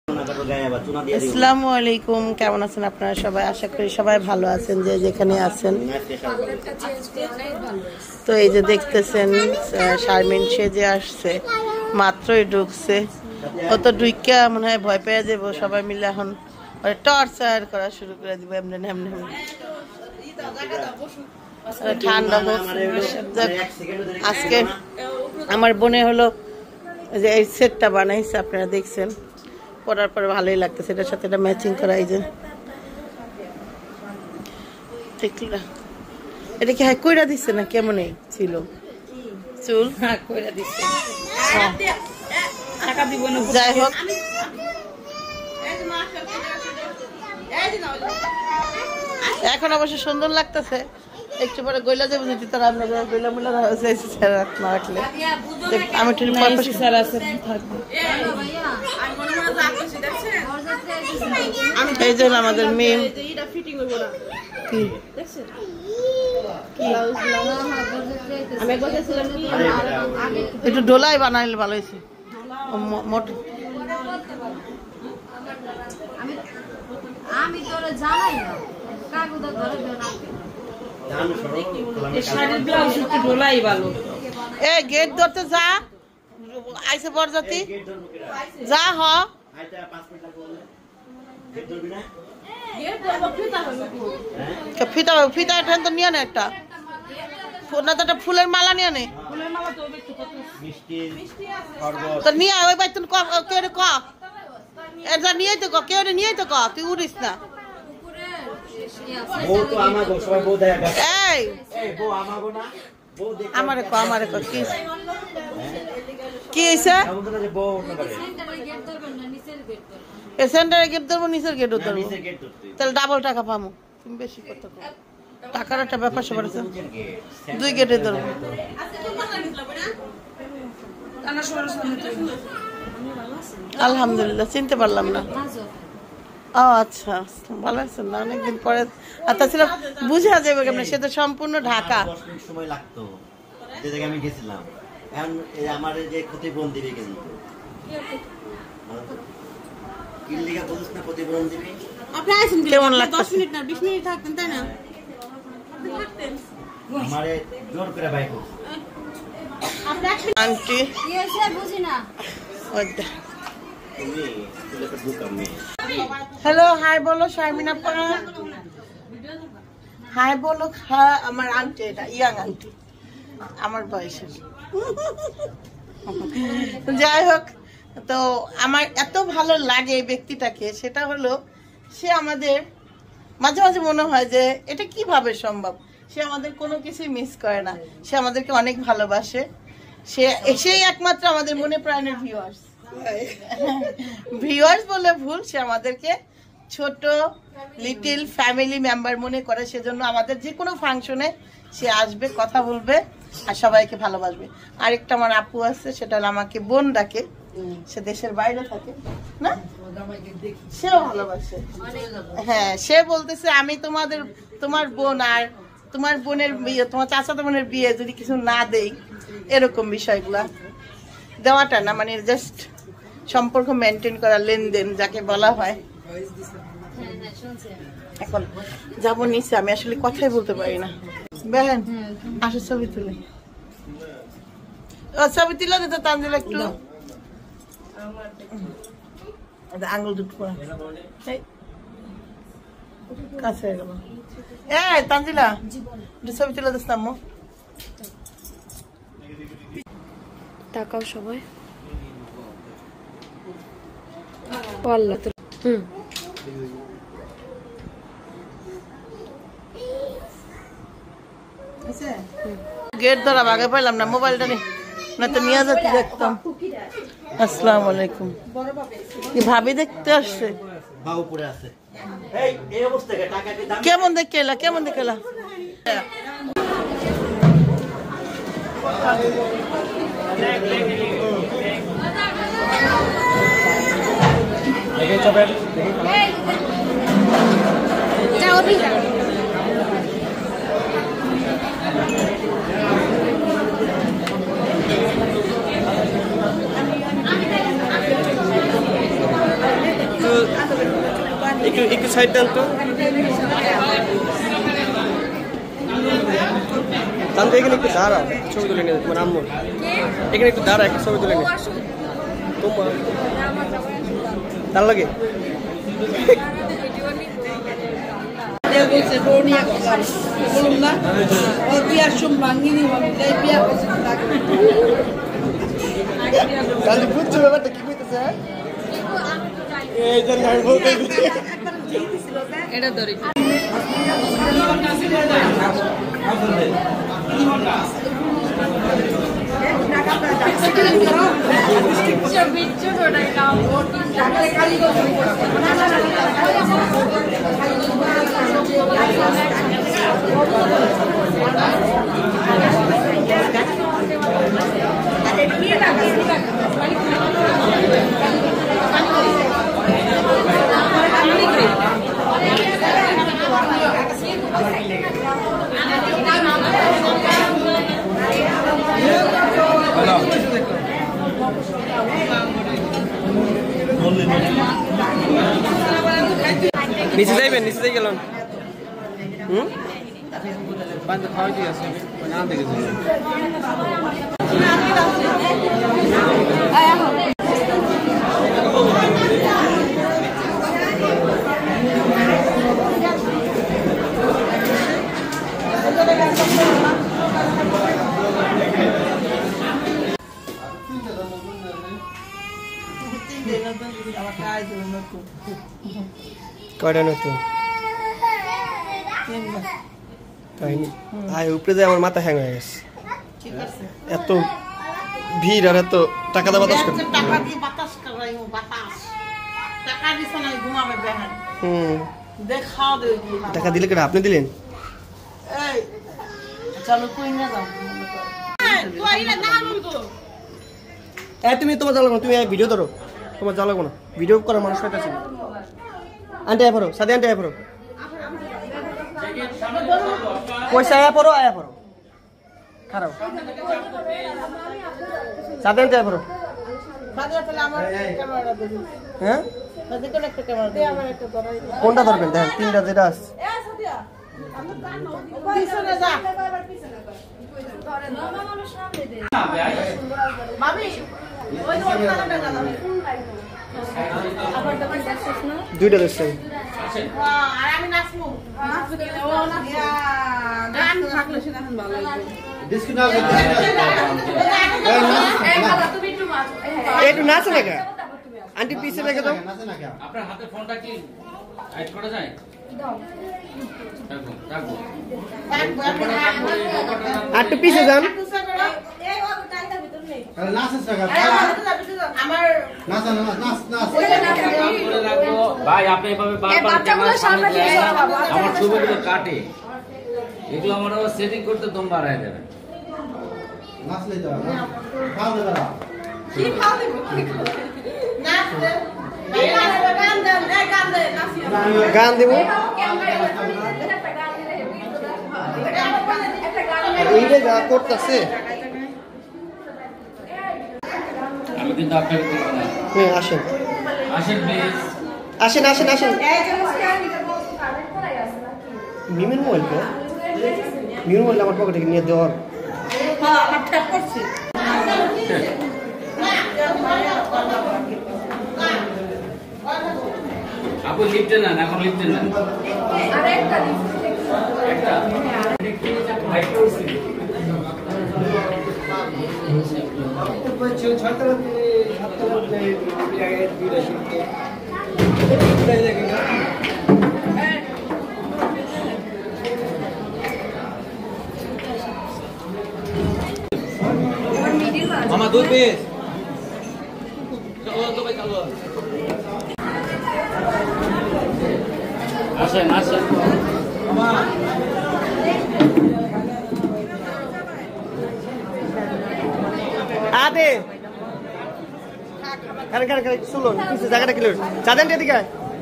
আসসালামু আলাইকুম, কেমন আছেন আপনারা সবাই? আশা করি সবাই ভালো আছেন যে যেখানে আছেন। তো এই যে দেখতেছেন শারমিন সেজে আসছে, মাত্রই ঢুকছে। ও তো ঢুইকা মনে হয় ভয় পেয়ে যাবো, সবাই মিলে এখন টর্চার করা শুরু করে দিব। এমনি এমনি ঠান্ডা হোক। আজকে আমার বোনে হলো যে এই সেটটা বানাইছে, আপনারা দেখছেন, পরার পরে ভালোই লাগতেছে। এটার সাথে এটা ম্যাচিং করা। এই যে দেখলা, এটা কি হ্যাঁ কইরা দিচ্ছে না? কেমনই ছিল চুল, কইরা দিচ্ছে। যাই হোক, এখন অবশ্য সুন্দর লাগতেছে। একটু পরে গইলা যাবো যদি তারা আপনারা গইলা মুলা না রাখলে আমি ঠিক এই জন্য আমাদের মেয়ে একটু ডোলাই বানাইলে ভালো হয়েছে। আমি তোরে জানাই না কাগুদা ধরে গেট ধরতে যা আইসে বরজাতি যা হ ফিতা ফিতা তো নিয়ে নে একটা ফুলের মালা নিয়ে নে তো নিয়ে ওই বাই তুই কেউ ক এটা নিয়ে তো কেউ নিয়ে তো ক তুই উড়িস না। আমারে ক কি হয়েছে? সেন্টারে গেট ধরবো, নিচের গেটও ধরবো, তাহলে ডাবল টাকা পাবো। তুমি বেশি করতে টাকার একটা ব্যাপার সবার আছে, দুই গেটে ধরবো। আলহামদুলিল্লাহ, চিনতে পারলাম না। ও আচ্ছা, ভালো আছেন না? অনেকদিন পরে। আর তাছাড়া বুঝা যাবে কেমন, সে তো সম্পূর্ণ ঢাকা। সময় লাগতো যে জায়গায় আমি গেছিলাম। এখন আমার যে ক্ষতিপূরণ দিবে কিন্তু কিল্লিকা বলিস না, ক্ষতিপূরণ দিবে। আপনি আছেন কেমন লাগছে? 10 মিনিট না 20 মিনিট থাকতেন, তাই না? আমারে জোর করে বাইক আন্টি বুঝি না। হ্যালো, হাই বলো শারমিন আপা। হাই বলো। হ্যাঁ, আমার আন্টি, এটা ইয়াং আন্টি, আমার বয়সের। যাই হোক, তো আমার এত ভালো লাগে এই ব্যক্তিটাকে, সেটা হলো সে আমাদের মাঝে মাঝে মনে হয় যে এটা কিভাবে সম্ভব। সে আমাদের কোনো কিছুই মিস করে না, সে আমাদেরকে অনেক ভালোবাসে। সে এসেই একমাত্র আমাদের মনে প্রাণের ভিউয়ার্স বলে ভুল, সে আমাদেরকে ছোট লিটিল ফ্যামিলি মেম্বার মনে করে। সেজন্য আমাদের যে কোনো ফাংশনে সে আসবে, কথা বলবে আর সবাইকে ভালোবাসবে। আরেকটা আমার আপু আছে, সেটা হলো আমাকে বোন ডাকে, সে দেশের বাইরে থাকে না, সেও ভালোবাসে। হ্যাঁ, সে বলতেছে আমি তোমার বোন, আর তোমার বোনের বিয়ে, তোমার চাচাতো বোনের বিয়ে যদি কিছু না দেই, এরকম বিষয়গুলা দেওয়াটা না, মানে জাস্ট সম্পর্ক মেনটেন করা, লেনদেন যাকে বলা হয়। এখন যাবো নিচে, আমি আসলে কথাই বলতে পারি না। বেহেন আসো, ছবি তুলে। ছবি তুলে দিত তানজিলা একটু, আঙুল দুটো কাছে হয়ে গেল। এই তানজিলা, একটু ছবি তুলে দিস না। তাকাও সবাই। গেট ধরা আগে পাইলাম না, মোবাইলটা না তো নিয়ে যেতে দেখতাম। আসসালামু আলাইকুম। কি ভাবি দেখতে আসছে? কেমন দেখে এলা? কেমন দেখে এলা? একটু সাইড দেন তো। তাহলে এখানে একটু দাঁড়াও, ছবি তুলে নিয়ে তোমার আম্মুর। এখানে একটু দাঁড়া, একটা ছবি তুলে নিয়ে তোমার তার লাগে। বুঝছো ব্যাপারটা কি বলতেছে? এটা ধরে নিচে যাইবেন, নিচে যাই গেলাম। কয়টা নতুন উপরে যায়, আমার মাথা হ্যাং হয়ে গেছে। এত ভিড় আর এত টাকা দিয়ে বাতাস করে। টাকা দিলে কেন? আপনি দিলেন? তুমি তোমার জ্বালাবো না, তুমি ভিডিও ধরো, তোমার জ্বালাবো না, ভিডিও করার মানুষ কাছে। আন্টি আয় পড়ো, সাথে আন্টি আয় পড়ো, পয়সা আয়া পড়ো, আয়া পড়ো, খারাপ সাথে আন্টি আয় পড়ো। হ্যাঁ কোনটা ধরবেন? দেখেন তিনটা যেটা আছে। দুইটা দেখছেন? একটু নাচে না, আন্টি পিছিয়ে রেখে দাও। আপনার হাতে ফোনটা কি হাইড করা যায়? আর একটু পিছিয়ে যান। ভাই আপনি এভাবে বারবার আমার ছবিগুলো কাটে, এগুলো আমার সেটিং করতে দম বাড়ায় দেবে। গান দেব, এইটা যা করতেছে। আমি কিন্তু আপনাকে দেখব না। আসেন আসেন প্লিজ, আসেন আসেন আসেন। মিমের মোবাইল তো, মিমের মোবাইল আমার পকেটে নিয়ে দেওয়ার। আপু লিফটে নেন, এখন লিফটে নেন। একটা মামা 2 পিস। আসেন আসেন আদে কারণ কারণ শুনুন জায়গাটা ক্লিয়ার। চাঁদেন এদিকে,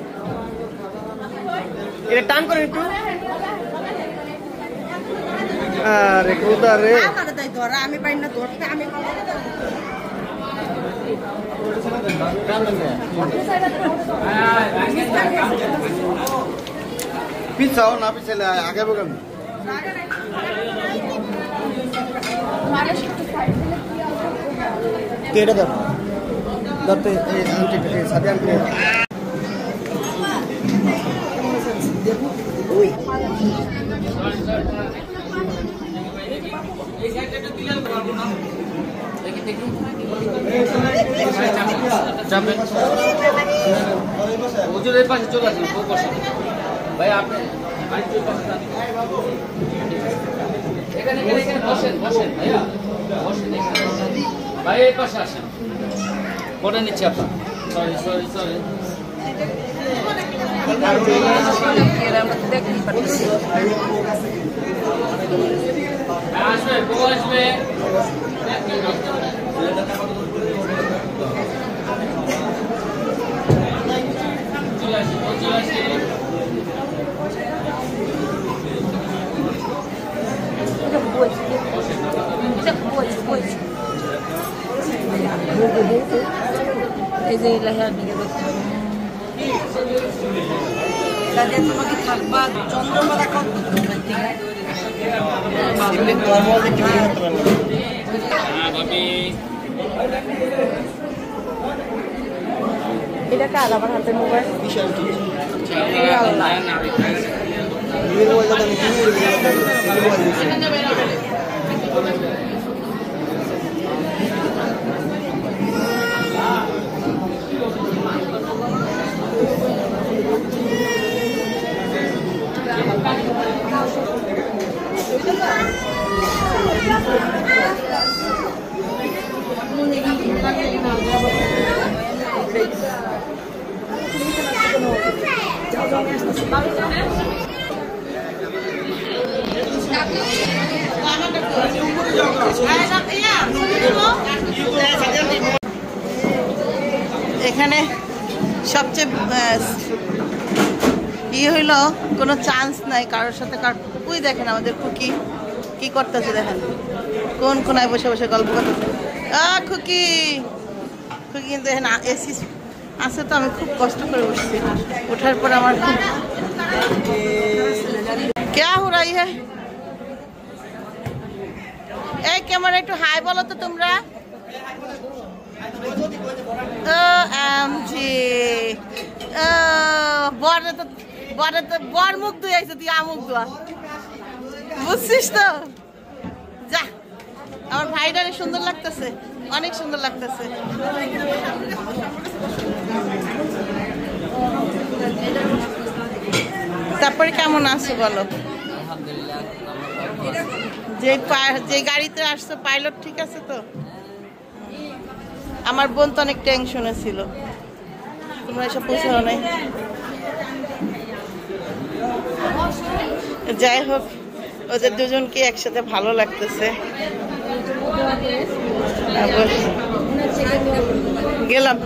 এটা টান করেন একটু। আরে কোথা রে, আমি পাই না ধরতে, আমি হ্যাঁ পিছাও না পিছালে আগে বলবেন কেটে দাও ধরতে এই আংটিটা সাথে আংটি ওই হুজুরের পাশে চলে আসুন ভাই আপনি এখানে বসেন বসেন ভাইয়া বসেন ভাই এই পাশে আসেন পরে নিচ্ছি আপনার সরি সরি সরি আসবে বউ আসবে চলে আসি চলে আসি এই যে লেহার দিকে তাদের তোমাকে থাকবা চন্দ্রমালা কত এটা কার আবার হাতের মোবাইল এখানে সবচেয়ে হইল কোনো চান্স নাই কারোর সাথে ওই দেখেন আমাদের খুকি কি করতেছে দেখেন কোন কোনায় বসে বসে গল্প করতেছে খুকি খুকি কিন্তু দেখেন এসি আছে তো আমি খুব কষ্ট করে উঠছি ওঠার পর আমার খুব क्या हो रही है এই ক্যামেরা একটু হাই বলো তো তোমরা বর মুখ ধুয়াইছে তুই আমুক ধোয়া বুঝছিস তো যা আমার ভাইটারে সুন্দর লাগতেছে অনেক সুন্দর লাগতেছে তারপরে কেমন আছো বলো যে গাড়িতে আসছো পাইলট ঠিক আছে তো আমার বোন তো অনেক টেনশনে ছিল তোমরা এসব পৌঁছাও নাই যাই হোক ওদের দুজনকে একসাথে ভালো লাগতেছে গেলাম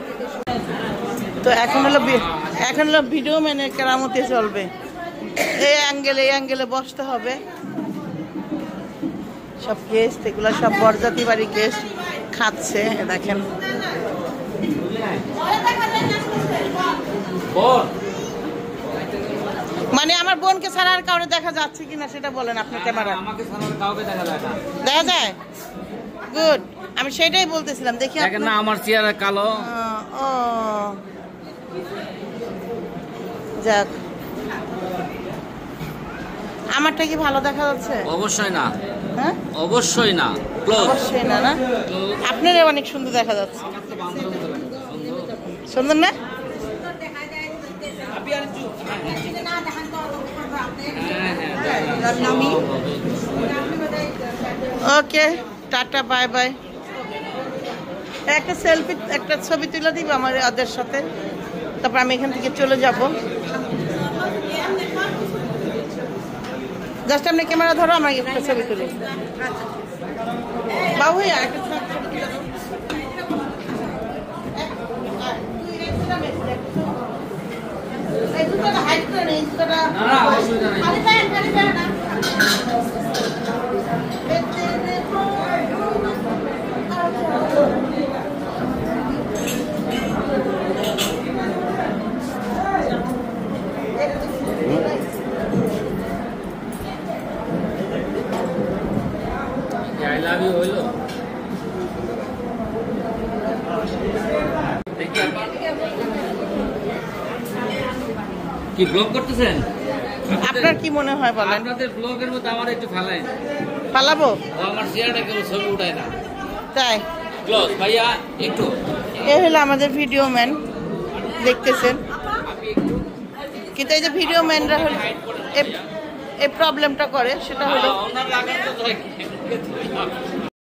তো এখন হলো ভিডিও ম্যানের কেরামতি চলবে এই অ্যাঙ্গেলে বসতে হবে সব গেস্ট এগুলো সব বরযাত্রী বাড়ি গেস্ট খাচ্ছে দেখেন মানে আমার বোনকে ছাড়া আর কাউকে দেখা যাচ্ছে কিনা সেটা বলেন আপনার ক্যামেরা আমাকে ছাড়া কাউকে দেখা যায় না দেখা যায় গুড আমি সেটাই বলতেছিলাম দেখি দেখেন না আমার চেহারা কালো ও যাক আমারটা কি ভালো দেখা যাচ্ছে অবশ্যই না হ্যাঁ অবশ্যই না ক্লোজ অবশ্যই না না আপনারও অনেক সুন্দর দেখা যাচ্ছে সুন্দর না ওকে টাটা বাই বাই একটা সেলফি একটা ছবি তুলে দিব আমার ওদের সাথে তারপর আমি এখান থেকে চলে যাব জাস্ট আপনি ক্যামেরা ধরো আমার একটা ছবি তুলি বাবু একটা কি ব্লগ করতেছেন? আপনার কি মনে হয় বলেন? আপনাদের ব্লগের মধ্যে আমার একটু ফালাই পালাবো আমার চেয়ারটা কেউ ছবি উঠায় না। তাই ক্লোজ ভাইয়া একটু এ হলো আমাদের ভিডিও ম্যান, দেখতেছেন। কিন্তু এই যে ভিডিও ম্যানরা হলো এই প্রবলেমটা করে, সেটা হলো ওনার লাগানো তো